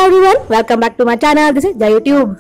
everyone, welcome back to my channel. This is the YouTube.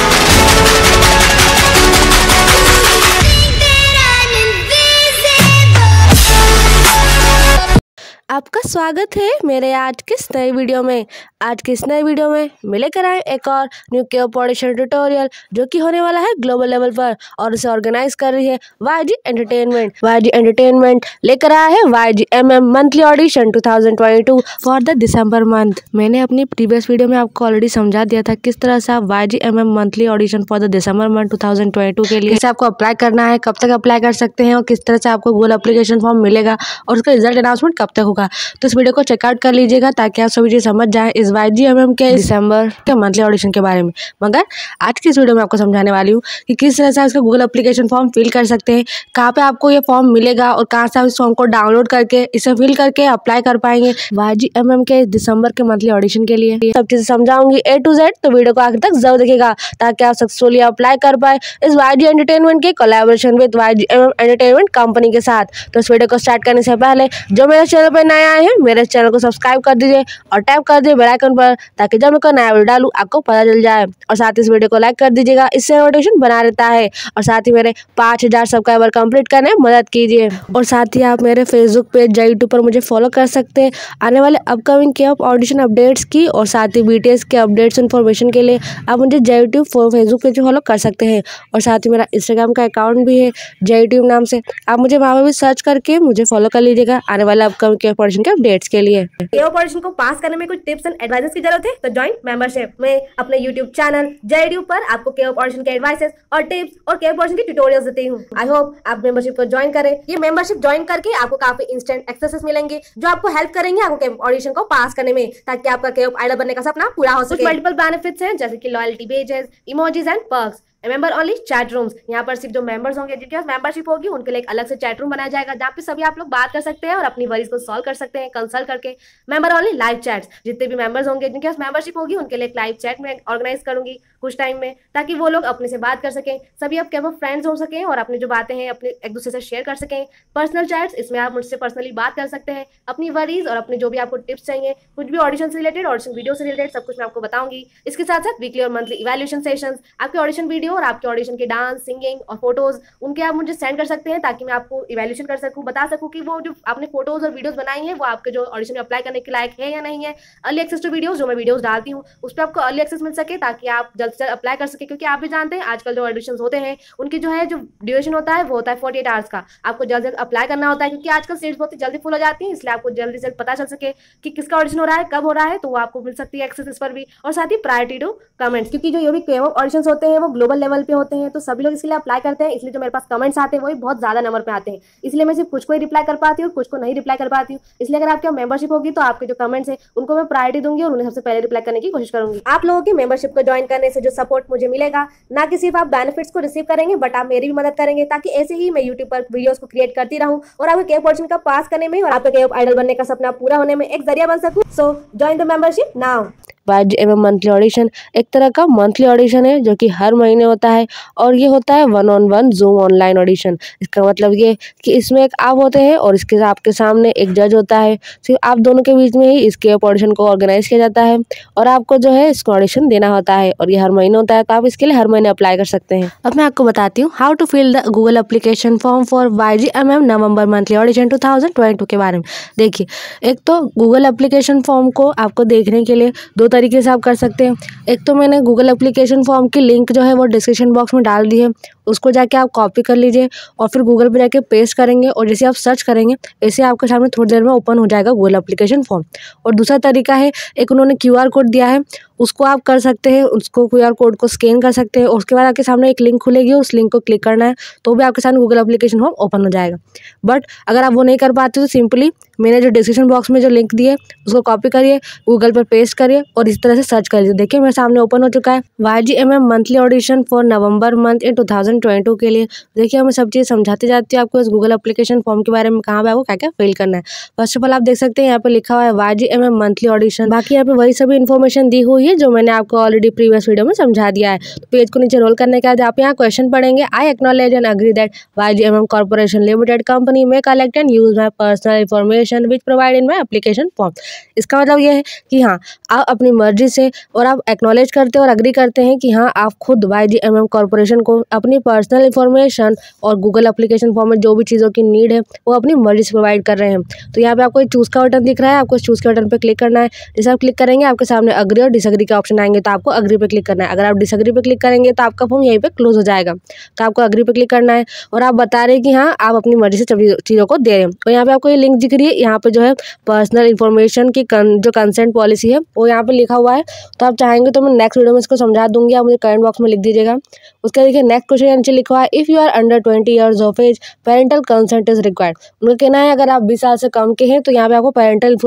आपका स्वागत है मेरे आज के इस नए वीडियो में। आज के इस नए वीडियो में मैं लेकर आए एक और न्यू केओप ऑडिशन ट्यूटोरियल जो कि होने वाला है ग्लोबल लेवल पर और इसे ऑर्गेनाइज कर रही है YG एंटरटेनमेंट। YG एंटरटेनमेंट लेकर आया है YGMM monthly audition 2022 for the December month. मैंने अपनी प्रीवियस वीडियो में आपको ऑलरेडी समझा दिया था किस तरह से आप YGMM monthly audition for the December month 2022 के लिए कैसे आपको अप्लाई करना है, कब तक अप्लाई कर सकते हैं और किस तरह से आपको गूगल एप्लीकेशन फॉर्म मिलेगा और उसका रिजल्ट अनाउंसमेंट कब तक होगा। तो इस वीडियो को चेकआउट कर लीजिएगा ताकि आप सभी चीज समझ जाएं इस YGMM के दिसंबर के मंथली ऑडिशन के बारे में। मगर आज की इस वीडियो में आपको समझाने वाली हूँ कि किस तरह से इसका गूगल एप्लीकेशन फॉर्म फिल कर सकते हैं, कहाँ पे आपको ये फॉर्म मिलेगा और कहाँ से आप इस फॉर्म को डाउनलोड करके इसे फिल करके अप्लाई कर पाएंगे YGMM के दिसंबर के मंथली ऑडिशन के लिए। सब चीजें समझाऊंगी A to Z, तो वीडियो को आखिर तक जरूर देखिएगा ताकि आप सक्सेसफुली अप्लाई कर पाए इस YG एंटरटेनमेंट के collaboration with YGMM entertainment company के साथ। तो इस वीडियो को स्टार्ट करने से पहले जो मेरे चैनल पर नए आए हैं मेरे चैनल को सब्सक्राइब कर दीजिए और टैप कर दीजिए बेल आइकन पर ताकि जब मैं कोई नया वीडियो डालूं आपको पता चल जाए। और साथ ही इस वीडियो को लाइक कर दीजिएगा, इससे नोटिफिकेशन बना रहता है। और साथ ही मेरे 5000 सब्सक्राइबर कंप्लीट करने में मदद कीजिए। और साथ ही आप मेरे फेसबुक पेज या यूट्यूब पर मुझे फॉलो कर सकते हैं आने वाले अपकमिंग केओप ऑडिशन अपडेट्स की और साथ ही BTS के अपडेट्स इन्फॉर्मेशन के लिए आप मुझे यूट्यूब फेसबुक पेज फॉलो कर सकते हैं। और साथ ही मेरा इंस्टाग्राम का अकाउंट भी है यूट्यूब नाम से, आप मुझे वहाँ पर भी सर्च करके मुझे फॉलो कर लीजिएगा आने वाले अपकमिंग केओप ऑडिशन के अपडेट्स के लिए। केओप ऑडिशन को पास करने में कुछ टिप्स एंड एडवाइसेस की जरूरत है तो ज्वाइन मेंबरशिप में अपने यूट्यूब चैनल यूट्यूब पर आपको केओप ऑडिशन के एडवाइसेस और टिप्स और केओप ऑडिशन की ट्यूटोरियल्स देती हूँ। आई होप आप मेंबरशिप को ज्वाइन करें। ये मेंबरशिप ज्वाइन करके आपको काफी इंस्टेंट एक्सेसेस मिलेंगे जो आपको हेल्प करेंगे आपको केओप ऑडिशन को पास करने में ताकि आपका केओप आइडल बनने का सपना पूरा हो सके। मल्टीपल बेनिफिट्स हैं जैसे कि loyalty pages, emojis and perks, member only chat rooms. यहाँ पर सिर्फ जो मेंबर्स होंगे जिनके पास मेंबरशिप होगी उनके लिए एक अलग से चैट रूम बनाया जाएगा जहाँ पे सभी आप लोग बात कर सकते हैं और अपनी वरीज को सॉल्व कर सकते हैं कंसल्ट करके। मेंबर ओनली लाइव चैट्स, जितने भी मेंबर्स होंगे जिनके पास मेंबरशिप होगी उनके लिए एक लाइव चैट में ऑर्गेनाइज करूंगी कुछ टाइम में ताकि वो लोग अपने से बात कर सकें, सभी आप केवल फ्रेंड्स हो सकें और अपनी जो बातें हैं अपने एक दूसरे से शेयर कर सकें। पर्सनल चैट्स, इसमें आप मुझसे पर्सनली बात कर सकते हैं अपनी वरीज और अपनी जो भी आपको टिप्स चाहिए, कुछ भी ऑडिशन से रिलेटेड, ऑडिशन वीडियो से रिलेटेड सब कुछ मैं आपको बताऊंगी। इसके साथ साथ वीकली और मंथली इवैल्यूएशन सेशंस, आपके ऑडिशन वीडियो और आपके ऑडिशन के डांस, सिंगिंग और फोटोज उनके आप मुझे सेंड कर सकते हैं ताकि मैं आपको इवैल्यूएशन कर सकूं, बता सकूं कि वो जो आपने फोटोज और वीडियोस बनाई हैं वो आपके जो ऑडिशन में अप्लाई करने के लायक है या नहीं है। अर्ली एक्सेस टू वीडियोस, जो मैं वीडियोस डालती हूं उस पर आपको अर्ली एक्सेस मिल सके ताकि आप जल्द से जल्द अप्लाई कर सके, क्योंकि आप भी जानते हैं आजकल जो ऑडिशंस होते हैं उनकी जो है जो ड्यूरेशन होता है वो होता है 48 आवर्स का। आपको जल्द जल्द अप्लाई करना होता है क्योंकि आजकल सीट्स बहुत जल्दी फुल हो जाती हैं, इसलिए आपको जल्दी से पता चल सके कि किसका ऑडिशन हो रहा है, कब हो रहा है, तो वो आपको मिल सकती है एक्सेस इस पर भी। और साथ ही प्रायोरिटी टू कमेंट्स, क्योंकि जो ये भी केओप ऑडिशंस होते हैं वो ग्लोबल लेवल पे होते हैं तो सभी लोग इसके लिए अप्लाई करते हैं, इसलिए जो मेरे पास कमेंट्स आते हैं वो भी बहुत ज्यादा नंबर पे आते हैं, इसलिए मैं सिर्फ कुछ को ही रिप्लाई कर पाती हूँ और कुछ को नहीं रिप्लाई कर पाती हूँ। इसलिए अगर आपके मेंबरशिप होगी तो आपके जो कमेंट्स है उनको मैं प्रायोरिटी दूंगी और उन्हें सबसे पहले रिप्लाई करने की कोशिश करूंगी। आप लोगों की मेंबरशिप को ज्वाइन करने से जो सपोर्ट मुझे मिलेगा, ना कि सिर्फ आप बेनिफिट्स को रिसीव करेंगे बट आप मेरी भी मदद करेंगे ताकि ऐसे ही मैं यूट्यूब पर वीडियोस को क्रिएट करती रहूं और आपके केओप ऑडिशन का पास करने में और आपके केओप आइडल बनने का सपना पूरा होने में एक जरिया बन सकूं। So join the membership now. YGMM monthly audition एक तरह का मंथली ऑडिशन है जो कि हर महीने होता है और ये होता है 1-on-1 Zoom ऑनलाइन ऑडिशन। इसका मतलब ये कि इसमें एक आप होते हैं और इसके आपके सामने एक जज होता है, सिर्फ आप दोनों के बीच में ही इस केओप ऑडिशन को ऑर्गेनाइज किया जाता है और आपको जो है इसको ऑडिशन देना होता है और ये हर महीने होता है तो आप इसके लिए हर महीने अप्लाई कर सकते हैं। अब मैं आपको बताती हूँ how to fill the Google application form for YGMM November monthly audition 2022 के बारे में। देखिए, एक तो गूगल एप्लीकेशन फॉर्म को आपको देखने के लिए दो तरीके से आप कर सकते हैं। एक तो मैंने गूगल एप्लीकेशन फॉर्म की लिंक जो है वो डिस्क्रिप्शन बॉक्स में डाल दी है, उसको जाके आप कॉपी कर लीजिए और फिर गूगल पे जाके पेस्ट करेंगे और जैसे आप सर्च करेंगे ऐसे आपके सामने थोड़ी देर में ओपन हो जाएगा गूगल एप्लीकेशन फॉर्म। और दूसरा तरीका है, एक उन्होंने QR कोड दिया है उसको आप कर सकते हैं, उसको QR कोड को स्कैन कर सकते हैं और उसके बाद आपके सामने एक लिंक खुलेगी, उस लिंक को क्लिक करना है तो भी आपके सामने गूगल एप्लीकेशन फॉर्म ओपन हो जाएगा। बट अगर आप वो नहीं कर पाते तो सिंपली मैंने जो डिस्क्रिप्शन बॉक्स में जो लिंक दिए उसको कॉपी करिए, गूगल पर पेस्ट करिए और इस तरह से सर्च करिए। देखिए मेरे सामने ओपन हो चुका है YGMM monthly audition for November month in 2022 के लिए। देखिए मैं सब चीज़ समझाती जाती हूँ आपको इस गूगल एप्लीकेशन फॉर्म के बारे में, कहाँ पे आपको क्या क्या फिल करना है। फर्स्ट ऑफ ऑल आप देख सकते हैं यहाँ पे लिखा हुआ है YGMM मंथली ऑडिशन, बाकी यहाँ पे वही सभी इन्फॉर्मेशन दी हुई हुई है, जो मैंने आपको ऑलरेडी प्रीवियस वीडियो में समझा दिया है। तो पेज को नीचे रोल करने के बाद आप यहाँ क्वेश्चन पढ़ेंगे। I acknowledge and agree that YGMM corporation limited company may collect and use my personal information which provide in my application form. इसका मतलब ये है कि हाँ, आप अपनी मर्जी से और आप एक्नॉलेज करते हैं और अग्री करते हैं कि हाँ, आप खुद YGMM कॉर्पोरेशन को अपनी पर्सनल इन्फॉर्मेशन और गूगल एप्लीकेशन फॉर्म में जो भी चीज़ों की नीड है वो अपनी मर्जी से प्रोवाइड कर रहे हैं। तो यहाँ पे आपको एक चूज़ का बटन दिख रहा है, आपको चूज़ के बटन पे क्लिक करना है। जैसे आप क्लिक करेंगे आपके सामने अग्री और डिसअग्री के ऑप्शन आएंगे, तो आपको अग्री पे क्लिक करना है। अगर आप डिसअग्री पे क्लिक करेंगे तो आपका फॉर्म यहीं पे क्लोज हो जाएगा। तो आपको अग्री पे क्लिक करना है और आप बता रहे हैं कि हाँ, आप अपनी मर्जी से चीज़ों को दे रहे हैं। और यहाँ पे आपको ये लिंक दिख रही है, यहाँ पे जो है पर्सनल इन्फॉर्मेशन की जो कंसेंट पॉलिसी है वो यहाँ पे लिखा हुआ है। तो आप चाहेंगे तो मैं नेक्स्ट वीडियो में इसको समझा दूंगी, आप मुझे कमेंट बॉक्स में लिख दीजिएगा। उसका देखिए नेक्स्ट क्वेश्चन नीचे लिखा हुआ है, if you are under 20 years of age parental consent is required. उनका कहना है अगर आप 20 साल से कम के हैं तो यहाँ पे आपको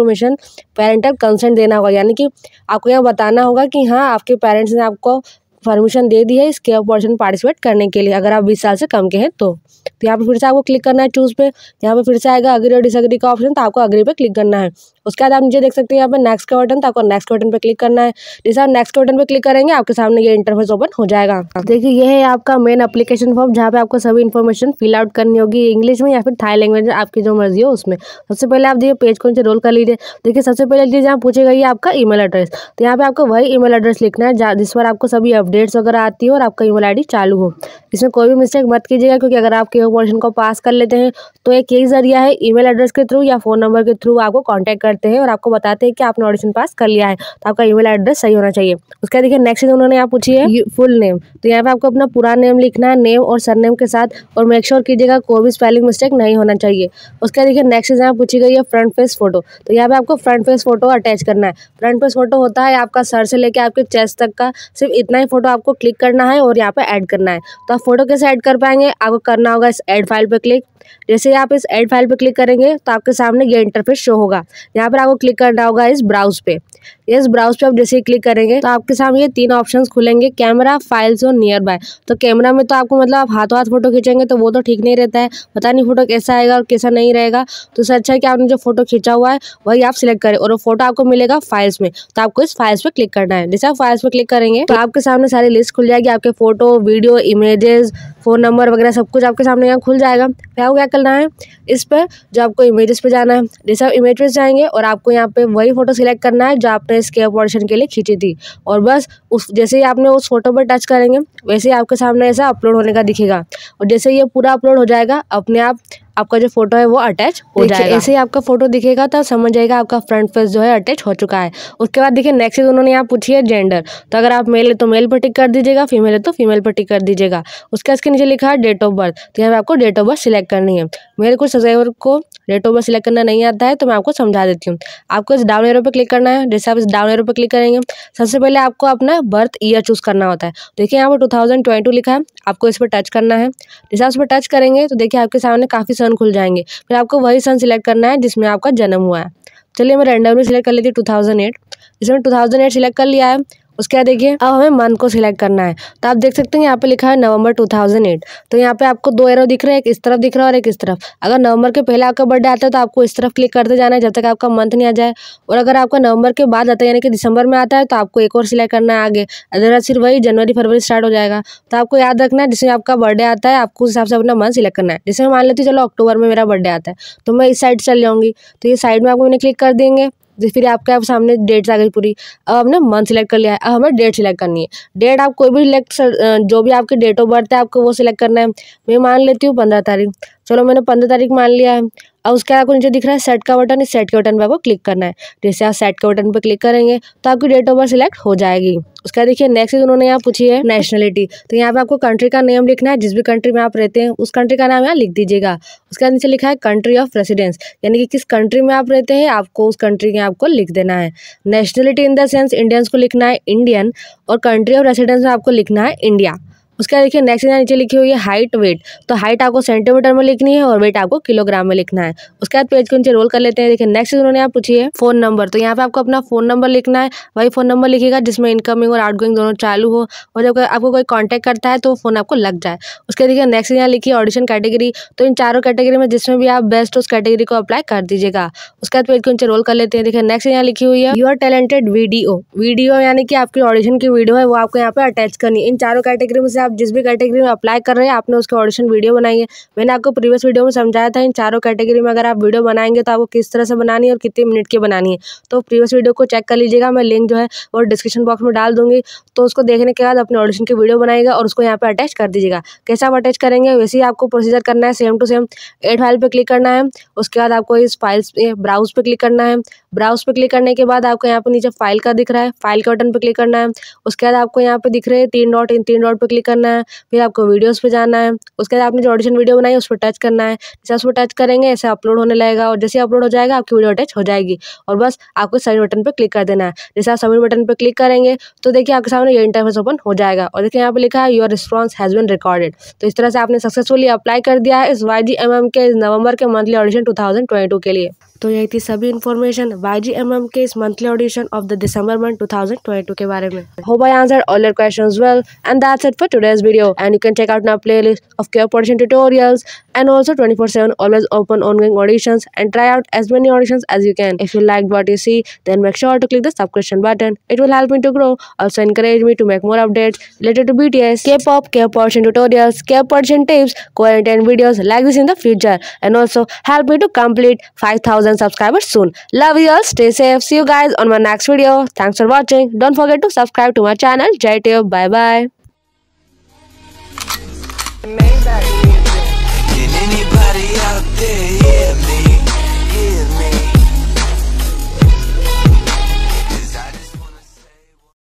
पेरेंटल कंसेंट देना होगा, यानी कि आपको यहाँ बताना होगा कि हाँ, आपके पेरेंट्स ने आपको परमिशन दे दी है इस केयर पोर्शन में पार्टिसिपेट करने के लिए, अगर आप 20 साल से कम के हैं तो यहाँ पे फिर से आपको क्लिक करना है चूज़ पे। यहाँ पे फिर से आएगा अग्री और डिसअग्री का ऑप्शन, तो आपको अग्री पे क्लिक करना है। उसके बाद आप नीचे देख सकते हैं यहाँ पे नेक्स्ट का बटन, तो आपको नेक्स्ट बटन पे क्लिक करना है। जैसे आप नेक्स्ट बटन पे क्लिक करेंगे आपके सामने ये इंटरफेस ओपन हो जाएगा। देखिए ये है आपका मेन एप्लीकेशन फॉर्म, जहाँ पे आपको सभी इन्फॉर्मेशन फिल आउट करनी होगी, इंग्लिश में या फिर थाई लैंग्वेज में, आपकी जो मर्जी हो उसमें। सबसे पहले आप देखिए पेज को नीचे रोल कर लीजिए। देखिए सबसे पहले चीज़ यहाँ पूछेगा ये आपका ईमेल एड्रेस, तो यहाँ पे आपको वही ईमेल एड्रेस लिखना है जिस पर आपको सभी अपडेट्स वगैरह आती हो और आपका ईमेल आईडी चालू हो। इसमें कोई भी मिस्टेक मत कीजिएगा, क्योंकि अगर आप केयर पोर्शन को पास कर लेते हैं तो एक यही जरिया है, ईमेल एड्रेस के थ्रू या फ़ोन नंबर के थ्रू आपको कांटेक्ट करते हैं और आपको बताते हैं कि आपने ऑडिशन पास कर लिया है, तो आपका ईमेल एड्रेस सही होना चाहिए। उसका देखिए नेक्स्ट चीज़ उन्होंने यहाँ पूछी है फुल नेम, तो यहाँ पे आपको अपना पूरा नेम लिखना है, नेम और सरनेम के साथ, और मेक श्योर कीजिएगा कोई भी स्पेलिंग मिस्टेक नहीं होना चाहिए। उसका देखिए नेक्स्ट चीज़ यहाँ पूछी गई है फ्रंट फेस फोटो, तो यहाँ पे आपको फ्रंट फेस फोटो अटैच करना है। फ्रंट फेस फोटो होता है आपका सर से लेकर आपके चेस्ट तक का सिर्फ इतना ही फोटो आपको क्लिक करना है और यहाँ पे ऐड करना है। तो आप फोटो कैसे ऐड कर पाएंगे, आपको करना होगा इस ऐड फाइल पे क्लिक। जैसे आप इस ऐड फाइल पे क्लिक करेंगे तो आपके सामने ये इंटरफेस शो होगा। यहाँ पर आपको क्लिक करना होगा इस ब्राउज पे। इस ब्राउज पे आप जैसे ही क्लिक करेंगे तो आपके सामने ये 3 ऑप्शंस खुलेंगे, कैमरा, फाइल्स और नियर बाय। तो कैमरा में तो आपको मतलब आप हाथों हाथ फोटो खींचेंगे तो वो तो ठीक नहीं रहता है, पता नहीं फोटो कैसा आएगा और कैसा नहीं रहेगा। तो इससे अच्छा है कि आपने जो फोटो खींचा हुआ है वही आप सिलेक्ट करें, और वो फोटो आपको मिलेगा फाइल्स में, तो आपको इस फाइल्स पे क्लिक करना है। जैसे आप फाइल्स पे क्लिक करेंगे तो आपके सामने सारी लिस्ट खुल जाएगी, आपके photo, video, images, phone number वगैरह सब कुछ आपके सामने यहाँ खुल जाएगा। फिर आपको क्या करना है, इस पर जो आपको इमेजेस पे जाना है, जैसे आप इमेज पे जाएंगे और आपको यहाँ पे वही फोटो सिलेक्ट करना है जो आपने इस केयर पोर्शन के लिए खींची थी, और बस उस जैसे ही आपने उस फोटो पर टच करेंगे वैसे ही आपके सामने ऐसा अपलोड होने का दिखेगा, और जैसे ये पूरा अपलोड हो जाएगा अपने आप आपका जो फोटो है वो अटैच हो जाएगा। ऐसे ही आपका फोटो दिखेगा तब समझ जाएगा आपका फ्रंट फेस जो है अटैच हो चुका है। उसके बाद देखिए नेक्स्ट चीज़ उन्होंने यहाँ पूछी है जेंडर, तो अगर आप मेल है तो मेल पर टिक कर दीजिएगा, फीमेल है तो फीमेल पर टिक कर दीजिएगा। उसके इसके नीचे लिखा है डेट ऑफ बर्थ, तो यहाँ पे आपको डेट ऑफ बर्थ सिलेक्ट करनी है। मेरे को सब्सक्राइबर को डेट ऑफ बर्थ सिलेक्ट करना नहीं आता है तो मैं आपको समझा देती हूँ। आपको इस डाउन एरो पे क्लिक करना है। जैसे आप इस डाउन एरो पे क्लिक करेंगे सबसे पहले आपको अपना बर्थ ईयर चूज़ करना होता है। देखिए यहाँ पर 2022 लिखा है, आपको इस पर टच करना है। जैसे आप इस पर टच करेंगे तो देखिए आपके सामने काफ़ी सन खुल जाएंगे, फिर आपको वही सन सिलेक्ट करना है जिसमें आपका जन्म हुआ है। चलिए मैं रैंडमली सिलेक्ट कर लेती हूँ 2008। इसमें 2008 सिलेक्ट कर लिया है। उसके बाद देखिए अब हमें मंथ को सिलेक्ट करना है, तो आप देख सकते हैं यहाँ पे लिखा है नवंबर 2008। तो यहाँ पे आपको 2 एरो दिख रहे हैं, एक इस तरफ दिख रहा है और एक इस तरफ। अगर नवंबर के पहले आपका बर्थडे आता है तो आपको इस तरफ क्लिक करते जाना है जब तक आपका मंथ नहीं आ जाए, और अगर आपका नवंबर के बाद आता है यानी कि दिसंबर में आता है तो आपको एक और सिलेक्ट करना है आगे, अदरवाइज फिर वही जनवरी फरवरी स्टार्ट हो जाएगा। तो आपको याद रखना है जिसमें आपका बर्थडे आता है आपको उस हिसाब से अपना मंथ सिलेक्ट करना है। जैसे मैं मान लेती हूँ चलो अक्टूबर में मेरा बर्थडे आता है तो मैं इस साइड चल जाऊँगी, तो ये साइड में आपको मैंने क्लिक कर देंगे, फिर आपके सामने डेट्स आ गई पूरी। अब हमने मंथ सिलेक्ट कर लिया है, अब हमें डेट सिलेक्ट करनी है। डेट आप कोई भी जो भी आपकी डेट ऑफ बर्थ है आपको वो सिलेक्ट करना है। मैं मान लेती हूँ 15 तारीख, चलो मैंने 15 तारीख मान लिया है। अब उसके आपको नीचे दिख रहा है सेट का बटन, इस सेट के बटन पे आपको क्लिक करना है। जैसे आप सेट के बटन पे क्लिक करेंगे तो आपकी डेट ऑफ बर्थ सिलेक्ट हो जाएगी। उसका देखिए नेक्स्ट चीज उन्होंने यहाँ पूछी है नेशनलिटी, तो यहाँ पे आपको कंट्री का नेम लिखना है, जिस भी कंट्री में आप रहते हैं उस कंट्री का नाम यहाँ लिख दीजिएगा। उसके नीचे लिखा है कंट्री ऑफ रेसिडेंस, यानी कि किस कंट्री में आप रहते हैं आपको उस कंट्री के आपको लिख देना है। Nationality in the sense Indians को लिखना है इंडियन, और कंट्री ऑफ रेसिडेंस में आपको लिखना है इंडिया। उसके बाद देखिए नेक्स्ट यहाँ नीचे लिखी हुई है हाइट वेट। तो हाइट आपको सेंटीमीटर में लिखनी है और वेट आपको किलोग्राम में लिखना है। उसके बाद पेज को नीचे रोल कर लेते हैं। देखिए नेक्स्ट उन्होंने यहाँ पूछी है फोन नंबर। तो यहाँ पे आपको अपना फोन नंबर लिखना है, वही फोन नंबर लिखिएगा जिसमें इनकमिंग और आउटगोइंग दोनों चालू हो, और जब आपको कोई कॉन्टैक्ट करता है तो फोन आपको लग जाए। उसके देखिए नेक्स्ट यहाँ लिखी है ऑडिशन कैटेगरी। तो इन चारों कैटेगरी में जिसमें भी आप बेस्ट उस कैटेगरी को अप्लाई कर दीजिएगा। उसके बाद पेज को नीचे रोल कर लेते हैं। देखिए नेक्स्ट यहाँ लिखी हुई है योर टैलेंटेड वीडियो यानी कि आपकी ऑडिशन की वीडियो है वो आपको यहाँ पे अटैच करनी है। इन चारों कैटेगरी में से आप जिस भी कैटेगरी में अप्लाई कर रहे हैं आपने उसके ऑडिशन वीडियो बनाई है। मैंने आपको प्रीवियस वीडियो में समझाया था इन चारों कैटेगरी में अगर आप वीडियो बनाएंगे तो आपको किस तरह से बनानी है और कितने मिनट की बनानी है। तो प्रीवियस वीडियो को चेक कर लीजिएगा, मैं लिंक जो है वो डिस्क्रिप्शन बॉक्स में डाल दूंगी। तो उसको देखने के बाद अपने ऑडिशन की वीडियो बनाएगा और उसको यहाँ पे अटैच कर दीजिएगा। कैसे आप अटैच करेंगे वैसे ही आपको प्रोसीजर करना है, same to same. Add file पे क्लिक करना है, उसके बाद आपको इस फाइल्स ब्राउज पे क्लिक करना है। ब्राउज पे क्लिक करने के बाद आपको यहाँ पे नीचे फाइल का दिख रहा है, फाइल के बटन पे क्लिक करना है। उसके बाद आपको यहाँ पे दिख रहे हैं 3 डॉट, इन 3 डॉट पे क्लिक करना है। फिर आपको वीडियोस पे जाना है। उसके बाद आपने जो ऑडिशन वीडियो बनाई है उस पर टच करना है। जैसे उस पर टच करेंगे ऐसे अपलोड होने लगेगा और जैसे अपलोड हो जाएगा आपकी वीडियो अटैच हो जाएगी और बस आपको सबमिट बटन पे क्लिक कर देना है। जैसे आप सबमिट बटन पे क्लिक करेंगे तो देखिए आपके सामने ये इंटरफेस ओपन हो जाएगा और देखिए यहाँ पे लिखा है your response has been recorded. तो इस तरह से आपने सक्सेसफुली अप्लाई कर दिया है इस YGMM के नवंबर के मंथली ऑडिशन 2022 के लिए। तो यही थी सभी इन्फॉर्मेशन YGMM के इस monthly audition of the December month 2022 के बारे में। Hope I answered all your questions well, and that's it for today's video. And you can check out my playlist of Care Audition tutorials and also 24/7 always open ongoing auditions and try out as many auditions as you can. If you liked what you see, then make sure to click the subscription button. It will help me to grow. Also encourage me to make more updates related to BTS, K-pop, Care Audition tutorials, Care Audition tips, quarantine videos like this in the future, and also help me to complete 5,000 subscribers soon. Love you all. Stay safe. See you guys on my next video. Thanks for watching. Don't forget to subscribe to my channel. JTube. Bye bye. Can anybody out there